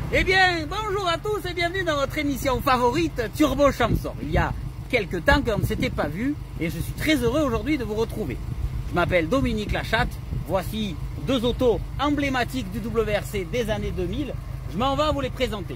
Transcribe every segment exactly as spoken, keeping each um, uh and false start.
Eh bien, bonjour à tous et bienvenue dans votre émission favorite Turbo Chanson. Il y a quelques temps qu'on ne s'était pas vu et je suis très heureux aujourd'hui de vous retrouver. Je m'appelle Dominique Lachatte, voici deux autos emblématiques du W R C des années deux mille. Je m'en vais vous les présenter.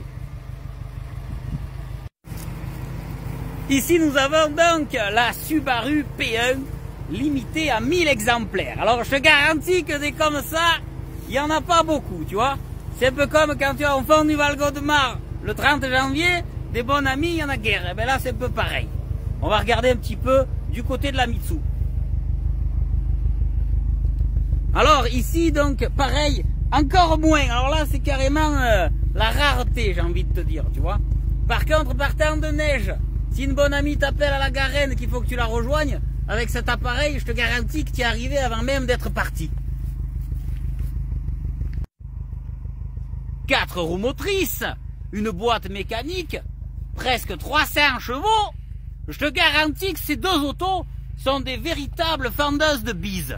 Ici nous avons donc la Subaru P un limitée à mille exemplaires. Alors je te garantis que des comme ça, il n'y en a pas beaucoup, tu vois. C'est un peu comme quand tu es au fond du Val-Godemar le trente janvier, des bons amis, il y en a guère. Et bien là, c'est un peu pareil. On va regarder un petit peu du côté de la Mitsu. Alors ici, donc, pareil, encore moins. Alors là, c'est carrément euh, la rareté, j'ai envie de te dire, tu vois. Par contre, par temps de neige, si une bonne amie t'appelle à la Garenne qu'il faut que tu la rejoignes, avec cet appareil, je te garantis que tu es arrivé avant même d'être parti. Quatre roues motrices, une boîte mécanique, presque trois cents chevaux. Je te garantis que ces deux autos sont des véritables fendeuses de bise.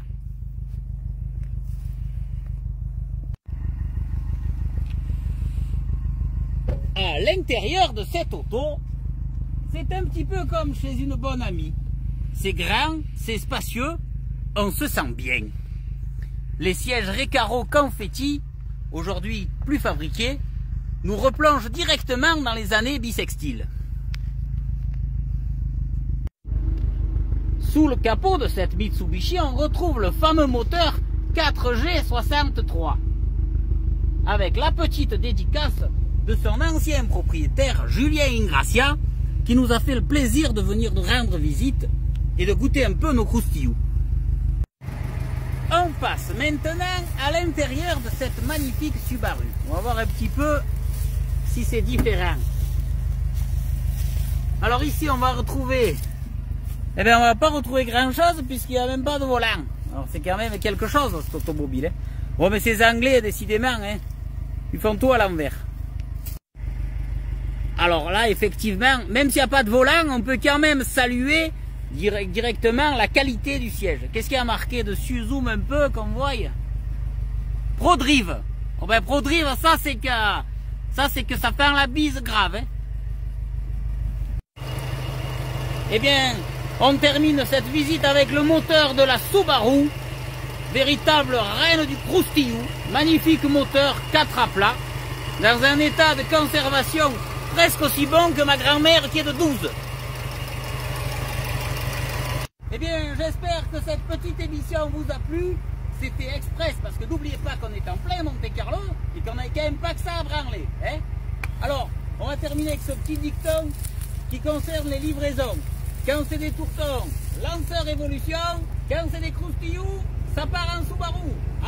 À l'intérieur de cette auto, c'est un petit peu comme chez une bonne amie. C'est grand, c'est spacieux, on se sent bien. Les sièges Recaro confetti, aujourd'hui plus fabriqués, nous replongent directement dans les années bissextiles. Sous le capot de cette Mitsubishi, on retrouve le fameux moteur quatre G soixante-trois, avec la petite dédicace de son ancien propriétaire Julien Ingracia, qui nous a fait le plaisir de venir nous rendre visite et de goûter un peu nos croustillous. On passe maintenant à l'intérieur de cette magnifique Subaru. On va voir un petit peu si c'est différent. Alors ici on va retrouver, eh bien on va pas retrouver grand chose puisqu'il n'y a même pas de volant. Alors c'est quand même quelque chose cet automobile. Hein. Bon mais ces Anglais décidément, hein, ils font tout à l'envers. Alors là effectivement, même s'il n'y a pas de volant, on peut quand même saluer direct, directement la qualité du siège. Qu'est-ce qu'il y a marqué dessus? Zoom un peu qu'on voit. ProDrive. Oh ben ProDrive, ça c'est que ça c'est que ça fait la bise grave. Hein. Eh bien, on termine cette visite avec le moteur de la Subaru, véritable reine du croustillou, magnifique moteur quatre à plat, dans un état de conservation presque aussi bon que ma grand-mère qui est de douze. Eh bien, j'espère que cette petite émission vous a plu. C'était express parce que n'oubliez pas qu'on est en plein Monte-Carlo et qu'on n'a quand même pas que ça à branler. Hein. Alors, on va terminer avec ce petit dicton qui concerne les livraisons. Quand c'est des tourtons, lanceur évolution. Quand c'est des croustillous, ça part en Subaru.